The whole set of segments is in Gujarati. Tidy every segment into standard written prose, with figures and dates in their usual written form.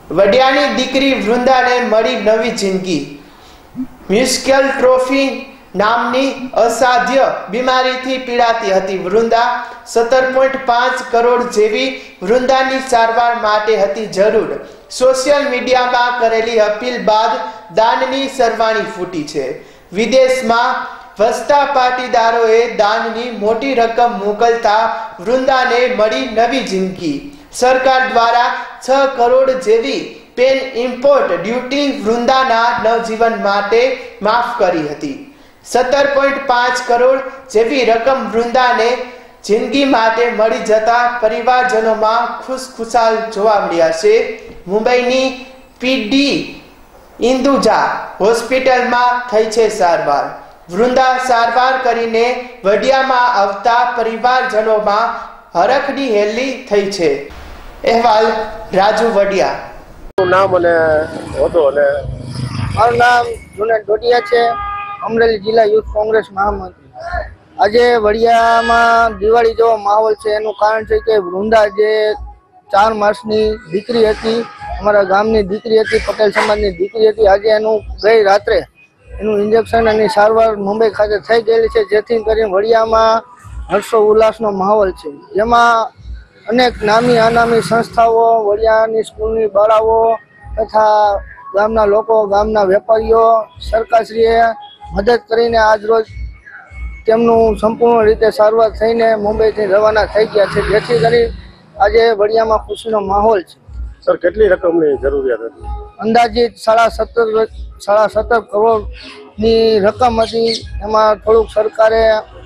વડિયાની દીકરી વૃંદાને મળી નવી જિંદગી। મ્યુસ્કેલ ટ્રોફી નામની અસાધ્ય બીમારીથી પીડાતી હતી વૃંદા। 17.5 કરોડ જેવી વૃંદાની સારવાર માટે હતી જરૂર। સોશિયલ મીડિયામાં કરેલી અપીલ બાદ દાનની સરવાણી ફૂટી છે। વિદેશમાં વસતા પાટીદારોએ દાનની મોટી રકમ મોકલતા વૃંદાને મળી નવી જિંદગી। સરકાર દ્વારા 6 કરોડ જેવી પેન ઇમ્પોર્ટ ડ્યુટી વૃંદાના નવજીવન માટે માફ કરી હતી। 17.5 કરોડ જેવી રકમ વૃંદાને જિંદગી માટે મળી જતા પરિવારજનોમાં ખુશખુશાલ જોવા મળ્યા છે। મુંબઈની પીડી ઇન્દુજા હોસ્પિટલમાં થઈ છે સારવાર। વૃંદા સારવાર કરીને વડિયામાં આવતા પરિવારજનોમાં હરખની હેલી થઈ છે। અહેવાલ રાજુ વડિયા। નામ અને હોદ્દો અને મારું નામ જુનેદ ડોડિયા છે, અમરેલી જિલ્લા યુથ કોંગ્રેસ મહામંત્રી। આજે વડિયામાં દિવાળી જેવો માહોલ છે। એનું કારણ છે કે વૃંદા જે 4 માસની દીકરી હતી, અમારા ગામની દીકરી હતી, પટેલ સમાજની દીકરી હતી। આજે એનું ગઈ રાત્રે એનું ઇન્જેક્શન અને સારવાર મુંબઈ ખાતે થઈ ગયેલી છે, જેથી કરીને વડિયામાં હર્ષો ઉલ્લાસનો માહોલ છે। જેમાં અનેક નામી અનામી સંસ્થાઓ, વડિયાની સ્કૂલની બાળાઓ તથા ગામના લોકો, ગામના વેપારીઓ સરકારશ્રીએ મદદ કરીને આજરોજ તેમનું સંપૂર્ણ રીતે સારવાર થઈને મુંબઈથી રવાના થઈ ગયા છે, જેથી કરી આજે વડિયામાં ખુશીનો માહોલ છે। સર, કેટલી રકમની જરૂરિયાત હતી? અંદાજિત 17.5 કરોડની રકમ હતી। એમાં થોડુંક સરકારે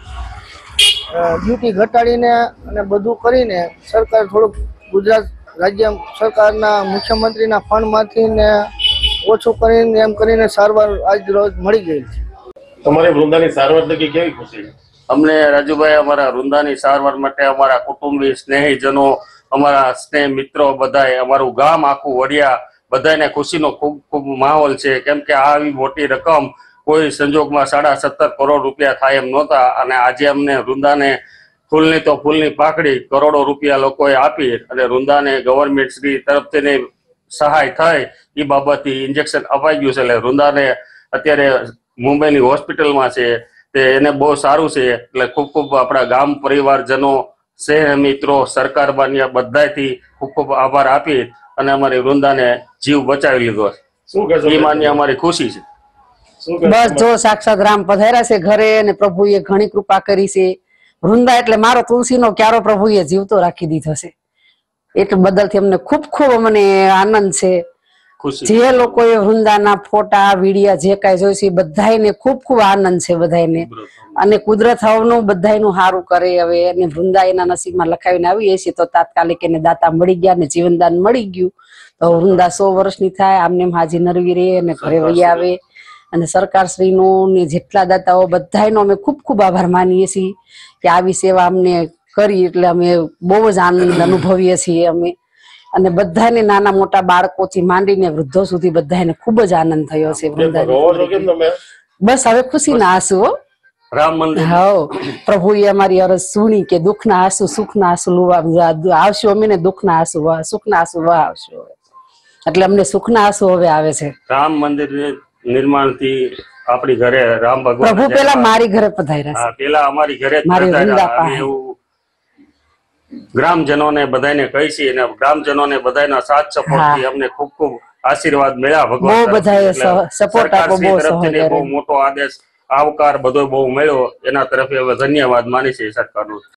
ડ્યુટી ઘટાડીને અને બધું કરીને સરકાર થોડુંક ગુજરાત રાજ્ય સરકારના મુખ્યમંત્રીના ફંડમાંથી ને ઓછું કરીને એમ કરીને સારવાર આજ રોજ મળી ગઈ છે। તમારી વૃંદાની સારવાર થકી કેવી ખુશી? અમને રાજુભાઈ અમારા વૃંદાની સારવાર માટે અમારા કુટુંબી સ્નેહીજનો, અમારા સ્નેહ મિત્રો, બધાએ અમારું ગામ આખું વડિયા બધાને ખુશીનો ખૂબ ખૂબ માહોલ છે। કેમ કે આવી મોટી રકમ કોઈ સંજોગમાં 17.5 કરોડ રૂપિયા થાય એમ નહોતા, અને આજે અમને વૃંદાને ફૂલની તો ફૂલની પાકડી કરોડો રૂપિયા લોકોએ આપી અને વૃંદાને ગવર્મેન્ટ શ્રી તરફથી સહાય થાય એ બાબતથી ઇન્જેક્શન અપાઈ ગયું છે। એટલે વૃંદાને અત્યારે મુંબઈની હોસ્પિટલમાં છે, તે એને બહુ સારું છે। એટલે ખૂબ ખૂબ આપણા ગામ પરિવારજનો, શહેર મિત્રો, સરકાર માન્ય બધાથી ખૂબ ખૂબ આભાર આપી અને અમારી વૃંદાને જીવ બચાવી લીધો છે। એ માન્ય અમારી ખુશી છે। બસ જો સાક્ષાત રામ પધાર્યા છે ઘરે અને પ્રભુએ ઘણી કૃપા કરી છે। વૃંદા એટલે મારો તુલસીનો ક્યારો પ્રભુએ જીવતો રાખી દીધો છે, એટલે બદલથી અમને ખૂબ ખૂબ અમને આનંદ છે। જે લોકોએ વૃંદાના ફોટા, વિડીયા જે કાંઈ જોઈ છે બધાને ખૂબ ખૂબ આનંદ છે બધાને, અને કુદરત હવનું બધાનું સારું કરે હવે। અને વૃંદા એના નસીબમાં લખાવીને આવી છે તો તાત્કાલિક એને દાતા મળી ગયા ને જીવનદાન મળી ગયું, તો વૃંદા 100 વર્ષની થાય, આમને હાજી નરવી રહે અને ઘરે વહી આવે। અને સરકારશ્રીનું ને જેટલા દાતાઓ બધાનો અમે ખૂબ ખૂબ આભાર માનીએ છીએ કે આવી સેવા અમને કરી, એટલે અમે બહુ જ આનંદ અનુભવીએ છીએ અમે। અને બધાને નાના મોટા બાળકોથી માંડીને વૃદ્ધો સુધી બધાને ખૂબ જ આનંદ થયો છે। બસ હવે ખુશીના આંસુ રામ મંદિર પ્રભુએ અમારી અરજ સુણી કે દુઃખના આંસુ સુખના આંસુ આવશું અમે ને દુઃખના આંસુ સુખના આંસુ આવશું, એટલે અમને સુખના આંસુ હવે આવે છે। રામ મંદિર નિર્માણ થી આપણી ઘરે રામ ભગવાન પ્રભુ પેલા મારી ઘરે પધાર્યા, પેલા અમારી ઘરે એવું ગ્રામજનોને બધાને કહી છે, અને ગ્રામજનોને બધાના સાથ સપોર્ટ થી અમને ખૂબ ખૂબ આશીર્વાદ મળ્યા ભગવાન તરફથી। બહુ મોટો આદેશ, આવકાર બધો બહુ મળ્યો, એના તરફે હવે ધન્યવાદ માની છે સરકારનો।